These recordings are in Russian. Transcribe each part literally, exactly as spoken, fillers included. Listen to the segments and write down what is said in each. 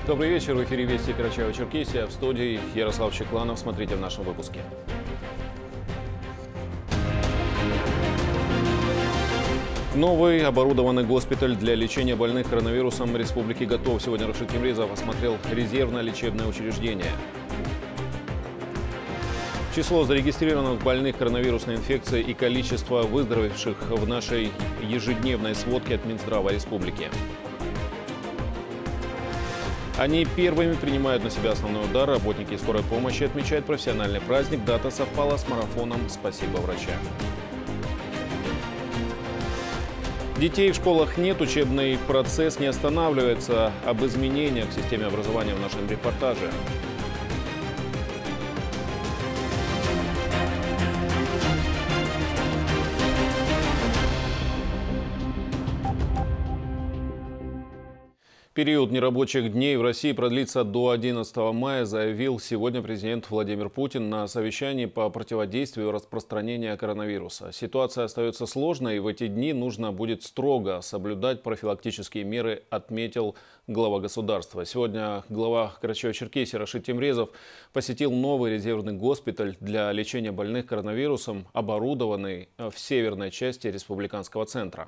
Добрый вечер. В эфире Вести Карачаево-Черкесия. В студии Ярослав Чекланов. Смотрите в нашем выпуске. Новый оборудованный госпиталь для лечения больных коронавирусом республики готов. Сегодня Рашид Темрезов осмотрел резервное лечебное учреждение. Число зарегистрированных больных коронавирусной инфекцией и количество выздоровевших в нашей ежедневной сводке от Минздрава республики. Они первыми принимают на себя основной удар. Работники скорой помощи отмечают профессиональный праздник. Дата совпала с марафоном «Спасибо врачам». Детей в школах нет, учебный процесс не останавливается. Об изменениях в системе образования в нашем репортаже. Период нерабочих дней в России продлится до одиннадцатого мая, заявил сегодня президент Владимир Путин на совещании по противодействию распространения коронавируса. Ситуация остается сложной, и в эти дни нужно будет строго соблюдать профилактические меры, отметил глава государства. Сегодня глава Карачаево-Черкесии Рашид Темрезов посетил новый резервный госпиталь для лечения больных коронавирусом, оборудованный в северной части республиканского центра.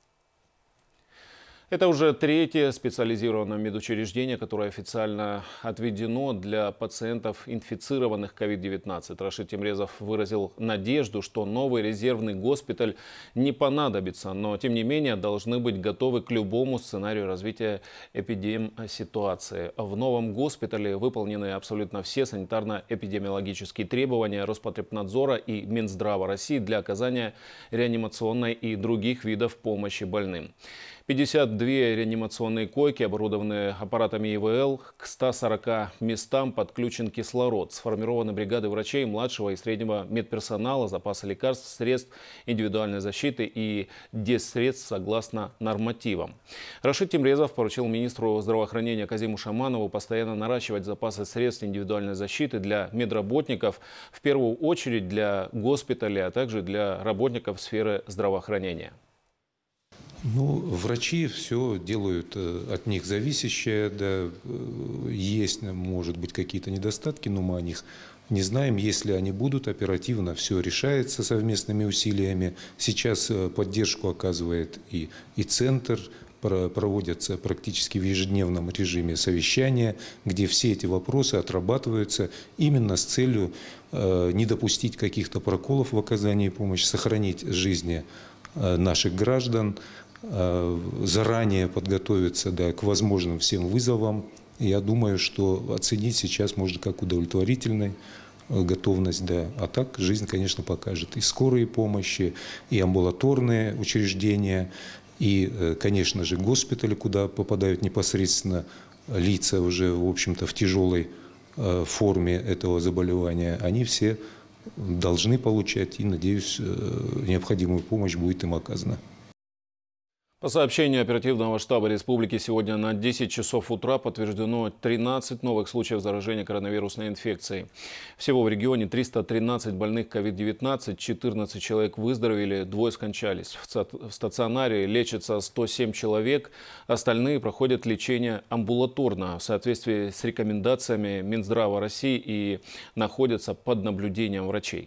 Это уже третье специализированное медучреждение, которое официально отведено для пациентов, инфицированных ковид девятнадцать. Рашид Темрезов выразил надежду, что новый резервный госпиталь не понадобится, но тем не менее должны быть готовы к любому сценарию развития эпидемситуации. В новом госпитале выполнены абсолютно все санитарно-эпидемиологические требования Роспотребнадзора и Минздрава России для оказания реанимационной и других видов помощи больным. пятьдесят две реанимационные койки, оборудованные аппаратами И В Л, к ста сорока местам подключен кислород. Сформированы бригады врачей, младшего и среднего медперсонала, запасы лекарств, средств индивидуальной защиты и дезсредств согласно нормативам. Рашид Темрезов поручил министру здравоохранения Казиму Шаманову постоянно наращивать запасы средств индивидуальной защиты для медработников, в первую очередь для госпиталей, а также для работников сферы здравоохранения. Ну, врачи все делают от них зависящее, да, есть, может быть, какие-то недостатки, но мы о них не знаем. Если они будут, оперативно все решается совместными усилиями. Сейчас поддержку оказывает и, и центр, проводятся практически в ежедневном режиме совещания, где все эти вопросы отрабатываются именно с целью не допустить каких-то проколов в оказании помощи, сохранить жизни наших граждан, заранее подготовиться, да, к возможным всем вызовам. Я думаю, что оценить сейчас можно как удовлетворительной готовность, да. А так жизнь, конечно, покажет и скорые помощи, и амбулаторные учреждения, и, конечно же, госпитали, куда попадают непосредственно лица уже, в общем-то, в тяжелой форме этого заболевания. Они все должны получать, и, надеюсь, необходимую помощь будет им оказана. По сообщению оперативного штаба республики, сегодня на десять часов утра подтверждено тринадцать новых случаев заражения коронавирусной инфекцией. Всего в регионе триста тринадцать больных ковид девятнадцать, четырнадцать человек выздоровели, двое скончались. В стационаре лечится сто семь человек, остальные проходят лечение амбулаторно в соответствии с рекомендациями Минздрава России и находятся под наблюдением врачей.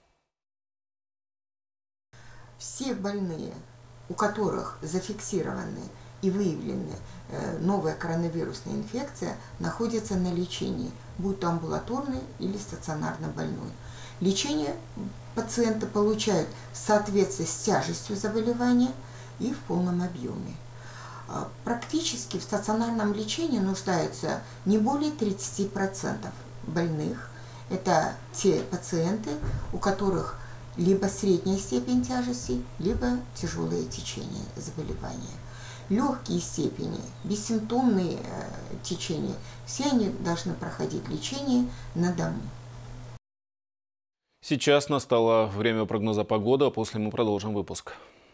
Все больные, у которых зафиксированы и выявлены новая коронавирусная инфекция, находятся на лечении, будь то амбулаторный или стационарно больной. Лечение пациенты получают в соответствии с тяжестью заболевания и в полном объеме. Практически в стационарном лечении нуждаются не более тридцати процентов больных. Это те пациенты, у которых либо средняя степень тяжести, либо тяжелое течение заболевания. Легкие степени, бессимптомные э, течения, все они должны проходить лечение на дому. Сейчас настало время прогноза погоды, а после мы продолжим выпуск.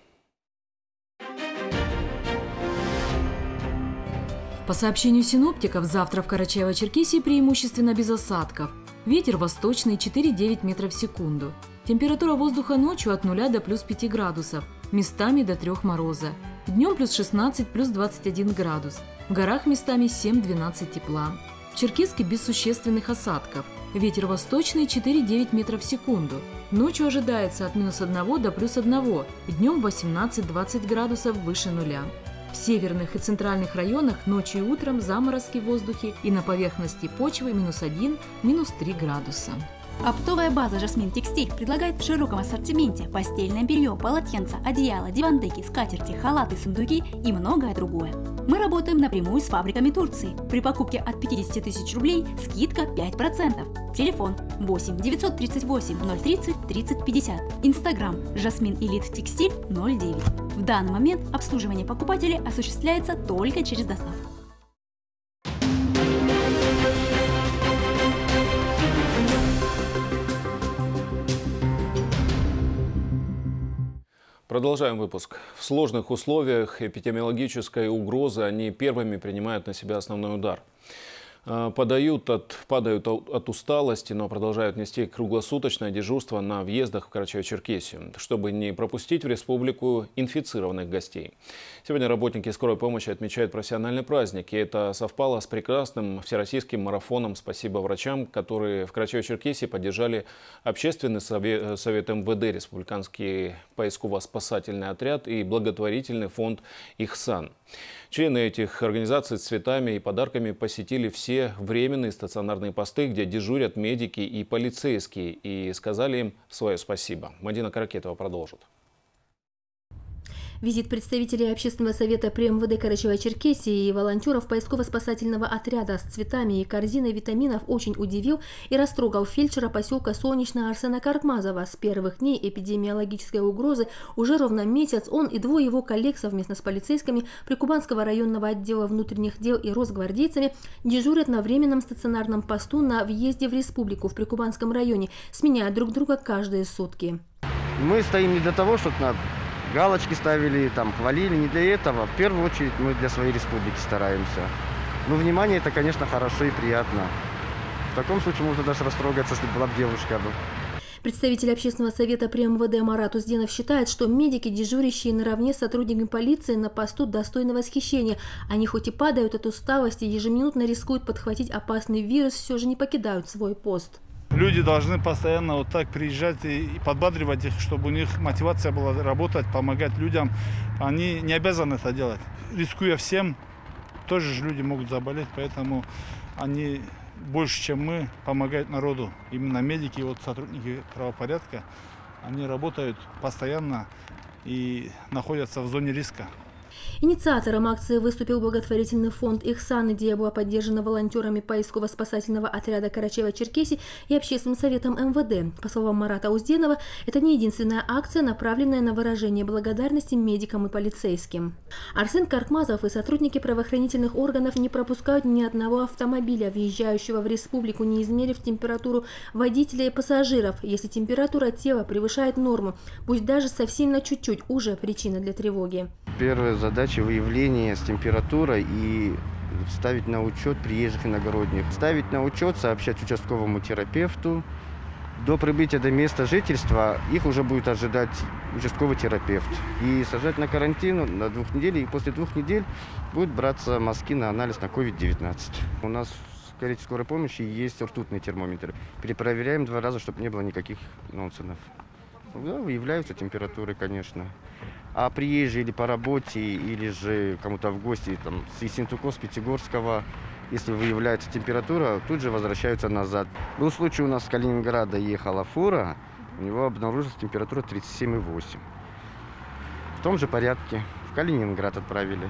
По сообщению синоптиков, завтра в Карачаево-Черкесии преимущественно без осадков. Ветер восточный четыре-девять метров в секунду. Температура воздуха ночью от нуля до плюс пяти градусов, местами до трёх мороза. Днем плюс шестнадцать, плюс двадцать один градус. В горах местами семь-двенадцать тепла. В Черкесске без существенных осадков. Ветер восточный четыре-девять метров в секунду. Ночью ожидается от минус одного до плюс одного. Днем восемнадцать-двадцать градусов выше нуля. В северных и центральных районах ночью и утром заморозки в воздухе и на поверхности почвы минус один, минус три градуса. Оптовая база «Жасмин Текстиль» предлагает в широком ассортименте постельное белье, полотенца, одеяла, дивандеки, скатерти, халаты, сундуки и многое другое. Мы работаем напрямую с фабриками Турции. При покупке от пятидесяти тысяч рублей скидка пять процентов. Телефон восемь девятьсот тридцать восемь ноль тридцать тридцать пятьдесят. Инстаграм «Жасмин Элит Текстиль» ноль девять. В данный момент обслуживание покупателей осуществляется только через доставку. Продолжаем выпуск. В сложных условиях эпидемиологической угрозы они первыми принимают на себя основной удар. Подают от, падают от усталости, но продолжают нести круглосуточное дежурство на въездах в Карачаево-Черкесию, чтобы не пропустить в республику инфицированных гостей. Сегодня работники скорой помощи отмечают профессиональный праздник, и это совпало с прекрасным всероссийским марафоном «Спасибо врачам», которые в Карачаево-Черкесии поддержали Общественный совет, совет эм вэ дэ, Республиканский поисково-спасательный отряд и благотворительный фонд «Ихсан». Члены этих организаций с цветами и подарками посетили все временные стационарные посты, где дежурят медики и полицейские, и сказали им свое спасибо. Мадина Каракетова продолжит. Визит представителей Общественного совета при эм вэ дэ Карачаево-Черкесии и волонтеров поисково-спасательного отряда с цветами и корзиной витаминов очень удивил и растрогал фельдшера поселка Солнечного Арсена Каркмазова. С первых дней эпидемиологической угрозы уже ровно месяц он и двое его коллег совместно с полицейскими Прикубанского районного отдела внутренних дел и росгвардейцами дежурят на временном стационарном посту на въезде в республику в Прикубанском районе, сменяя друг друга каждые сутки. Мы стоим не для того, чтобы надо галочки ставили, там, хвалили, не для этого. В первую очередь мы для своей республики стараемся. Но внимание это, конечно, хорошо и приятно. В таком случае можно даже растрогаться, если была бы девушка. Представитель Общественного совета при эм вэ дэ Марат Узденов считает, что медики, дежурящие наравне с сотрудниками полиции на посту, достойны восхищения. Они хоть и падают от усталости, ежеминутно рискуют подхватить опасный вирус, все же не покидают свой пост. Люди должны постоянно вот так приезжать и подбадривать их, чтобы у них мотивация была работать, помогать людям. Они не обязаны это делать. Рискуя всем, тоже же люди могут заболеть, поэтому они больше, чем мы, помогают народу. Именно медики, вот сотрудники правопорядка, они работают постоянно и находятся в зоне риска. Инициатором акции выступил благотворительный фонд «Ихсан». Идея была поддержана волонтерами поисково-спасательного отряда Карачаево-Черкесии и Общественным советом эм вэ дэ. По словам Марата Узденова, это не единственная акция, направленная на выражение благодарности медикам и полицейским. Арсен Каркмазов и сотрудники правоохранительных органов не пропускают ни одного автомобиля, въезжающего в республику, не измерив температуру водителя и пассажиров. Если температура тела превышает норму, пусть даже совсем на чуть-чуть, уже причина для тревоги. Первая задача – выявление с температурой и ставить на учет приезжих иногородних. Ставить на учет, сообщать участковому терапевту. До прибытия до места жительства их уже будет ожидать участковый терапевт. И сажать на карантин на двух недель. И после двух недель будут браться мазки на анализ на ковид девятнадцать. У нас в карете скорой помощи есть ртутный термометр. Перепроверяем два раза, чтобы не было никаких нонсенсов. Да, выявляются температуры, конечно. А приезжие или по работе, или же кому-то в гости там, с Ессентука, с Пятигорского, если выявляется температура, тут же возвращаются назад. Был случай, у нас с Калининграда ехала фура, у него обнаружилась температура тридцать семь и восемь. В том же порядке в Калининград отправили.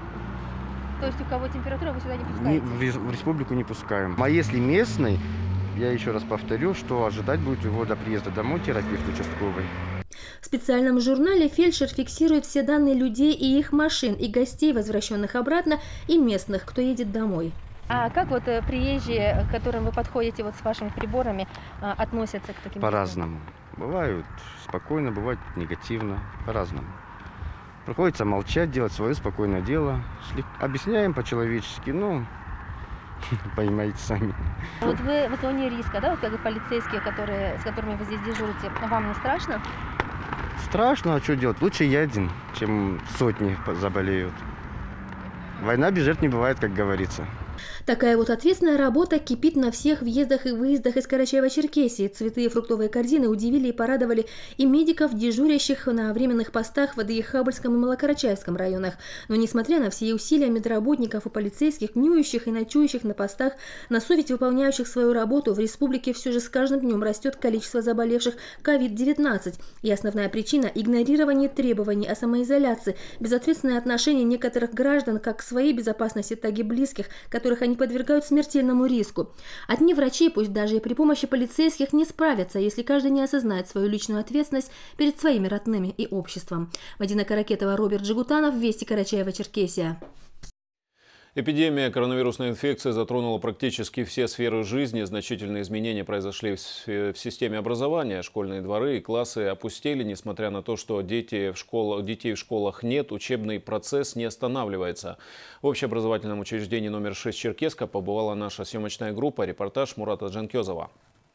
То есть у кого температура, вы сюда не пускаете? Не, в, в республику не пускаем. А если местный, я еще раз повторю, что ожидать будет его до приезда домой терапевт участковый. В специальном журнале фельдшер фиксирует все данные людей и их машин, и гостей, возвращенных обратно, и местных, кто едет домой. А как вот приезжие, к которым вы подходите вот с вашими приборами, относятся к таким? По-разному. Бывают спокойно, бывает негативно, по-разному. Приходится молчать, делать свое спокойное дело. Объясняем по-человечески, ну, понимаете сами. Вот вы в зоне риска, да, вот как и полицейские, которые, с которыми вы здесь дежурите, вам не страшно? Страшно, а что делать? Лучше я один, чем сотни заболеют. Война без жертв не бывает, как говорится. Такая вот ответственная работа кипит на всех въездах и выездах из Карачаева-Черкесии. Цветы и фруктовые корзины удивили и порадовали и медиков, дежурящих на временных постах в Адыехабальском и Малокарачаевском районах. Но несмотря на все усилия медработников и полицейских, днюющих и ночующих на постах, на совесть выполняющих свою работу, в республике все же с каждым днем растет количество заболевших ковид девятнадцать. И основная причина – игнорирование требований о самоизоляции, безответственное отношение некоторых граждан как к своей безопасности, так и близких, которых они подвергают смертельному риску. Одни врачи, пусть даже и при помощи полицейских, не справятся, если каждый не осознает свою личную ответственность перед своими родными и обществом. Мадина Каракетова, Роберт Джигутанов, Вести, Карачаево-Черкесия. Эпидемия коронавирусной инфекции затронула практически все сферы жизни. Значительные изменения произошли в системе образования. Школьные дворы и классы опустели. Несмотря на то, что дети в школах, детей в школах нет, учебный процесс не останавливается. В общеобразовательном учреждении номер шесть Черкесска побывала наша съемочная группа. Репортаж Мурата Джанкезова.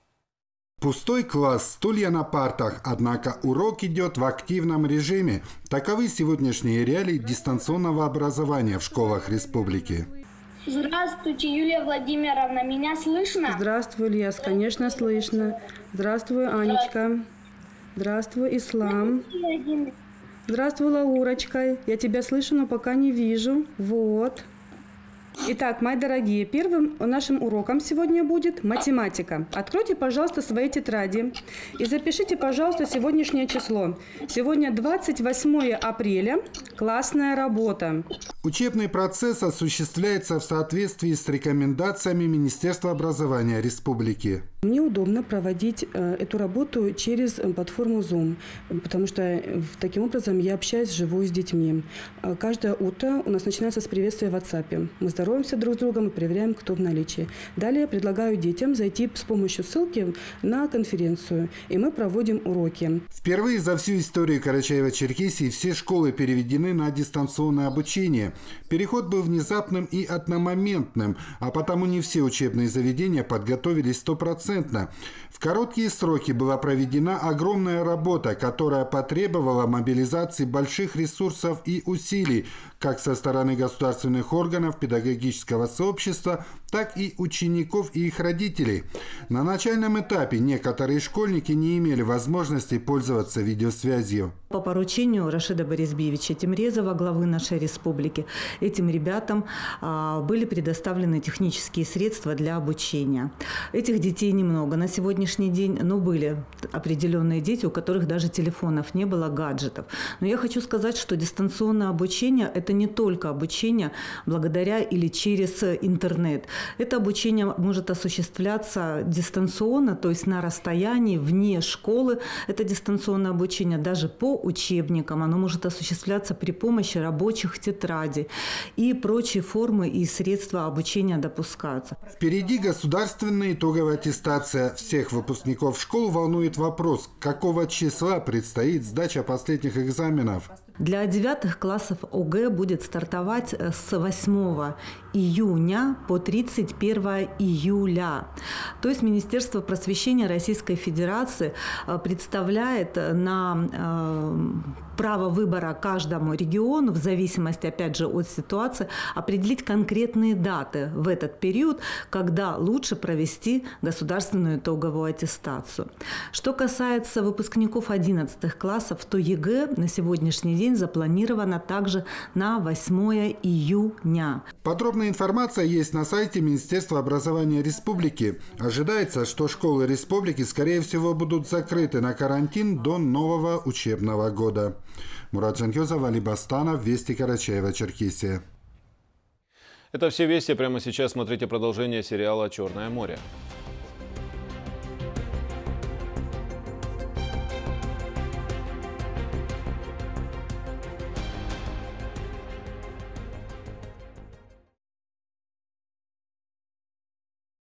Пустой класс, стулья на партах, однако урок идет в активном режиме. Таковы сегодняшние реалии дистанционного образования в школах республики. Здравствуйте, Юлия Владимировна, меня слышно? Здравствуй, Ильяс, конечно, слышно. Здравствуй, Анечка. Здравствуй, Ислам. Здравствуй, Лаурочка. Я тебя слышу, но пока не вижу. Вот. Итак, мои дорогие, первым нашим уроком сегодня будет математика. Откройте, пожалуйста, свои тетради и запишите, пожалуйста, сегодняшнее число. Сегодня двадцать восьмое апреля, классная работа. Учебный процесс осуществляется в соответствии с рекомендациями Министерства образования республики. Мне удобно проводить э, эту работу через платформу Zoom, потому что э, таким образом я общаюсь вживую с детьми. Э, каждое утро у нас начинается с приветствия в WhatsApp. Мы здороваемся друг с другом и проверяем, кто в наличии. Далее предлагаю детям зайти с помощью ссылки на конференцию, и мы проводим уроки. Впервые за всю историю Карачаева-Черкесии все школы переведены на дистанционное обучение. Переход был внезапным и одномоментным, а потому не все учебные заведения подготовились стопроцентно. В короткие сроки была проведена огромная работа, которая потребовала мобилизации больших ресурсов и усилий, как со стороны государственных органов, педагогического сообщества, так и учеников и их родителей. На начальном этапе некоторые школьники не имели возможности пользоваться видеосвязью. По поручению Рашида Борисбиевича Темрезова, главы нашей республики, этим ребятам а, были предоставлены технические средства для обучения. Этих детей немного на сегодняшний день, но были определенные дети, у которых даже телефонов не было, гаджетов. Но я хочу сказать, что дистанционное обучение – это не только обучение благодаря или через интернет. Это обучение может осуществляться дистанционно, то есть на расстоянии, вне школы. Это дистанционное обучение даже по учебникам. Оно может осуществляться при помощи рабочих тетрадей и прочие формы и средства обучения допускаются. Впереди государственная итоговая аттестация. Всех выпускников школ волнует вопрос, какого числа предстоит сдача последних экзаменов. Для девятых классов ОГЭ будет стартовать с восьмого июня по тридцать первое июля. То есть Министерство просвещения Российской Федерации представляет на право выбора каждому региону, в зависимости, опять же, от ситуации, определить конкретные даты в этот период, когда лучше провести государственную итоговую аттестацию. Что касается выпускников одиннадцатых классов, то ЕГЭ на сегодняшний день запланировано также на восьмое июня. Подробная информация есть на сайте Министерства образования республики. Ожидается, что школы республики, скорее всего, будут закрыты на карантин до нового учебного года. Мурат Джанкезов, Али Бастанов, Вести, Карачаево-Черкесия. Это все вести. Прямо сейчас смотрите продолжение сериала «Черное море».